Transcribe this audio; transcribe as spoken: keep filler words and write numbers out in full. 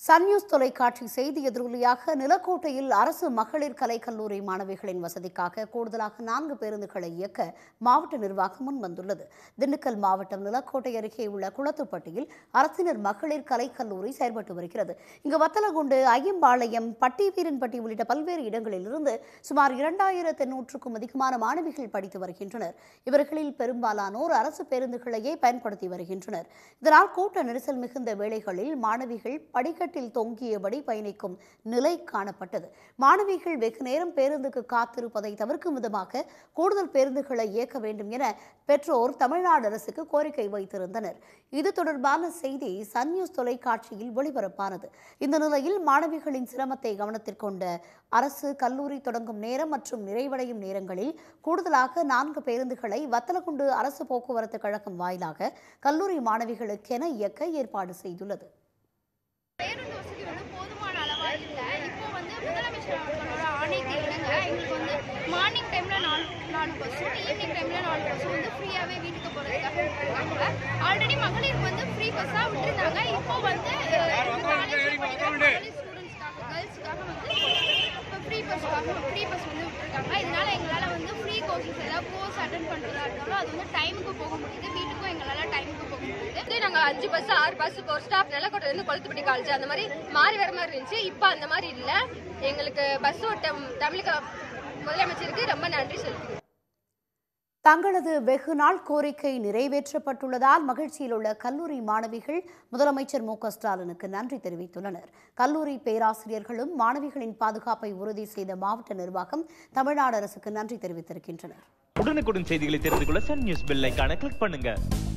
Sun news தொலைக்காட்சி செய்தி எதிரொலியாக நிலக்கோட்டையில் அரசு மகளிர் கலைக்கல்லூரி மாணவிகளின் வசதிக்காக கூடுதலாக நான்கு பேருந்துகளை இயக்க மாவட்ட நிர்வாகம் முன்வந்துள்ளது. திண்டுக்கல் மாவட்டம் நிலக்கோட்டை அருகே உள்ள குளத்துப்பட்டியில் அரசினர் மகளிர் கலைக்கல்லூரி செயல்பட்டு வருகிறது. இங்கு வத்தலகுண்டு, ஐயம்பாளையம், பட்டிவீரன்பட்டி உள்ளிட்ட பல்வேறு இடங்களிலிருந்து சுமார் இரண்டாயிரத்து எண்ணூற்றுக்கும் அதிகமான மாணவிகள் படித்து வருகின்றனர். இவர்களில் பெரும்பாலானோர் அரசு பேருந்துகளையே பயன்படுத்தி வருகின்றனர். இதனால் கூட்ட நெரிசல் மிகுந்த வேளைகளில் மாணவிகள் படிக்க தொங்கியபடி பயணிக்கும் நிலை காணப்பட்டது. மாணவிகள் வெகு நேரம் பேருந்துக்கு காத்திருப்பதை தவிர்க்கும் விதமாக கூடுதல் பேருந்துகளை இயக்க வேண்டும் என பெற்றோர் தமிழ்நாடு அரசுக்கு கோரிக்கை வைத்திருந்தனர். இது தொடர்பான செய்தி சன் நியூஸ் தொலைக்காட்சியில் ஒளிபரப்பானது. இந்த நிலையில் மாணவிகளின் சிரமத்தை கவனத்தில் கொண்ட அரசு கல்லூரி தொடங்கும் நேரம் மற்றும் நிறைவடையும் நேரங்களில் கூடுதலாக நான்கு பேருந்துகளை வத்தலகுண்டு அரசு போக்குவரத்து கழகம் வாயிலாக கல்லூரி மாணவிகளுக்கென இயக்க ஏற்பாடு செய்துள்ளது. பேருந்து வசதி வந்து போதுமான அளவா இல்லை. இப்போ வந்து முதலமைச்சர் அவர்களோட ஆணைக்கு இணங்க எங்களுக்கு வந்து மார்னிங் டைம்ல நாலு நாலு பஸ்ஸும் ஈவினிங் டைம்ல நாலு பஸ்ஸும் வந்து ஃப்ரீயாவே வீட்டுக்கு போறதுக்காக விட்டுருக்காங்க. ஆல்ரெடி மகளிருக்கு வந்து ஃப்ரீ பஸ்ஸா விட்டுருந்தாங்க. இப்போ வந்து காலேஜ் படிக்கிற மகளிர் ஸ்டூடெண்ட்ஸ்க்காக கேர்ள்ஸுக்காக வந்து இப்போ ஃப்ரீ பஸ்ஸுக்காக ஃப்ரீ பஸ் வந்து விட்டுருக்காங்க. இதனால எங்களால் வந்து ஃப்ரீ கோர்சஸ் ஏதாவது கோர்ஸ் அட்டன் பண்ணுறதா இருந்தாலும் அது வந்து டைமுக்கு போக முடியுது. வீட்டுக்கும் எங்களால் டைமுக்கு போக முடியுது. நாங்க அஞ்சு பஸ் ஆறு பஸ் ஒரு ஸ்டாப் நிலக்கோட்டை இருந்து கொளுத்துப்பட்டி காலேஜ் அந்த மாதிரி மாறி வர மாதிரி இருந்துச்சு. இப்ப அந்த மாதிரி இல்ல. எங்களுக்கு பஸ் ஓட்டம் தமிழக முதலமைச்சருக்கு ரொம்ப நன்றி சொல்லுங்க. தங்களது வெகு நாள் கோரிக்கை நிறைவேற்றப்பட்டுள்ளதால் மகிழ்ச்சியில் உள்ள கல்லூரி மாணவிகள் முதலமைச்சர் மு க ஸ்டாலினுக்கு நன்றி தெரிவித்துள்ளனர். கல்லூரி பேராசிரியர்களும் மாணவிகளின் பாதுகாப்பை உறுதி செய்த மாவட்ட நிர்வாகம் தமிழ்நாடு அரசுக்கு நன்றி தெரிவித்திருக்கின்றனர். உடனுக்குடன் செய்திகளை தெரிந்து கொள்ள சன் நியூஸ் பெல் ஐகானை கிளிக் பண்ணுங்க.